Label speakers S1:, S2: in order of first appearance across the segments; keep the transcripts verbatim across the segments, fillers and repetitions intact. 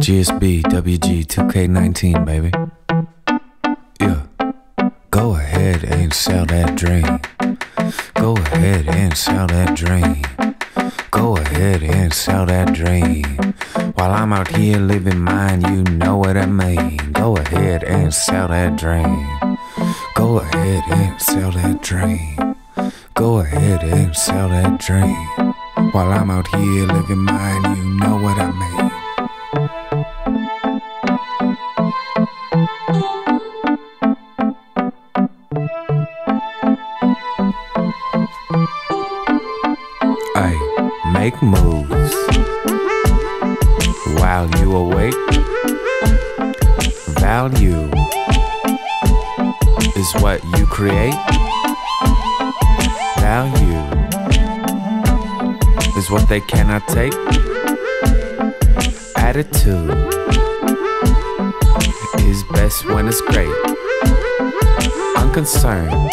S1: G S B W G two K nineteen, baby. Yeah. Go ahead and sell that dream. Go ahead and sell that dream. Go ahead and sell that dream. While I'm out here living mine, you know what I mean. Go ahead and sell that dream. Go ahead and sell that dream. Go ahead and sell that dream. While I'm out here living mine, you know what I mean. Ay, make moves while you awake. Value is what you create. Value is what they cannot take. Attitude is best when it's great. Unconcerned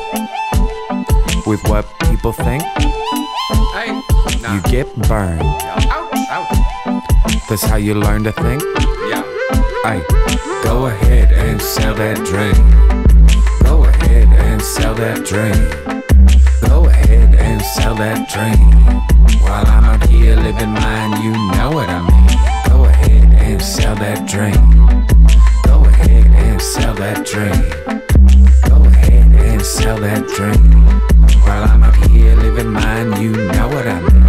S1: with what people think. You get burned. That's how you learn to think. Ay, go ahead and sell that dream. Go ahead and sell that dream. Go ahead and sell that dream. While I'm out here living mine, you know what I mean. Go ahead and sell that dream. Go ahead and sell that dream. Go ahead and sell that dream. While I'm out here living mine, you know what I mean.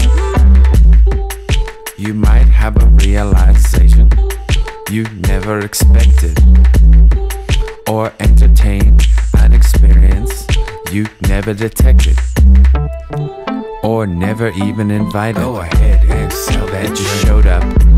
S1: You might have a realization you never expected, or entertain an experience you never detected, or never even invited. Go ahead and sell that. You showed up